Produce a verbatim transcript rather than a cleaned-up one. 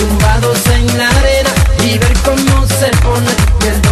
tumbados en la arena y ver cómo se pone tu piel